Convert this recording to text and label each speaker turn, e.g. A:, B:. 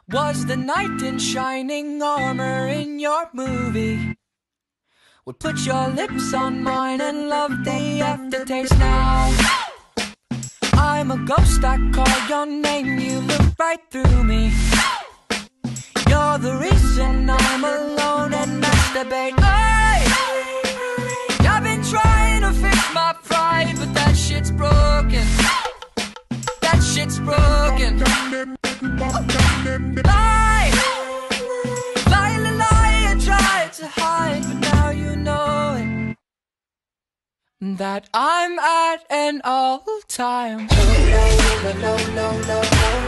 A: Was the knight in shining armor in your movie? Would put your lips on mine and love the aftertaste now. I'm a ghost, I call your name, you look right through me. You're the reason I'm alone and masturbate. I've been trying to fix my pride, but that shit's broken. That shit's broken. Lie, lie, lie, lie, I tried to hide, but now you know it. That I'm at an all-time low, low, low, low, low.